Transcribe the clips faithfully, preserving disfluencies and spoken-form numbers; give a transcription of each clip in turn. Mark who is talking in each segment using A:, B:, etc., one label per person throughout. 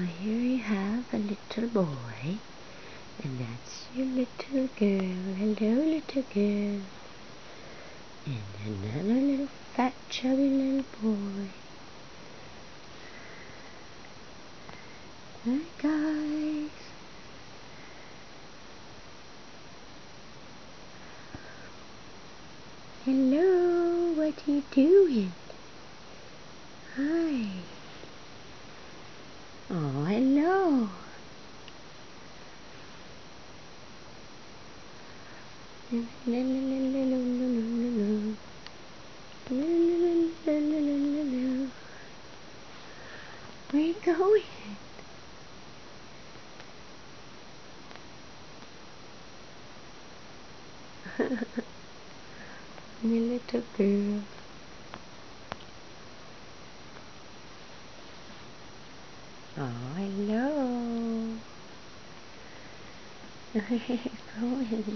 A: So here you have a little boy, and that's your little girl. Hello, little girl. And another little fat, chubby little boy. Hi, guys. Hello, what are you doing? Hi. Oh, hello. Where are you going? My little girl. Oh, hello. Where are you going?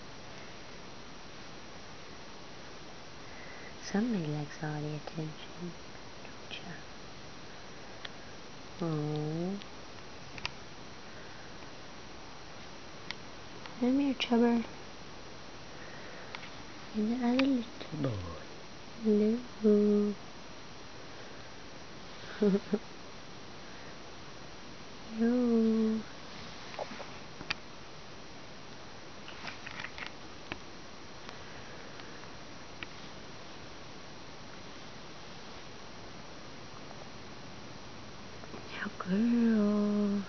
A: Somebody likes all the attention, don't ya? Oh. Come here, Chubber. And the other little boy. Hello. Hello. Your girl.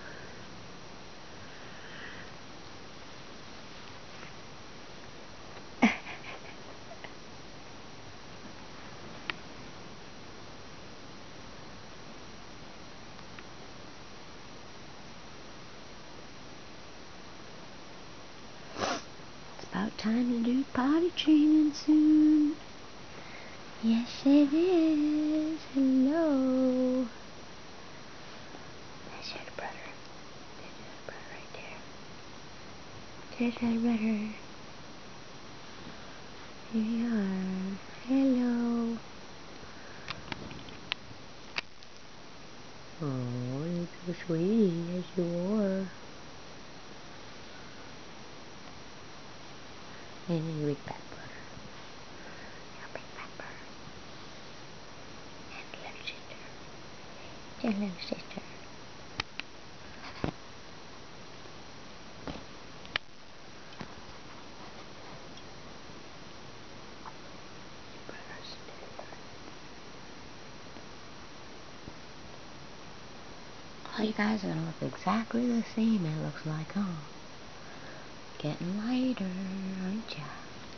A: It's about time to do potty training soon. Yes, it is. Hello. That's your brother. That's your brother right there. There's your brother. Here you are. Hello. Oh, you're so sweet. Yes, you are. And your big fat brother. Your big fat brother. And little sister. Your little sister. Brothers. All you guys are gonna look exactly the same, it looks like, huh? Getting lighter, aren't ya?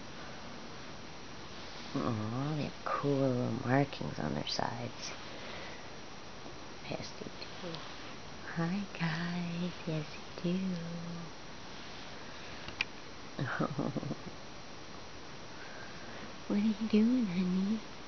A: Aw, they have cool little markings on their sides. Yes, they do. Hi, guys. Yes, they do. What are you doing, honey?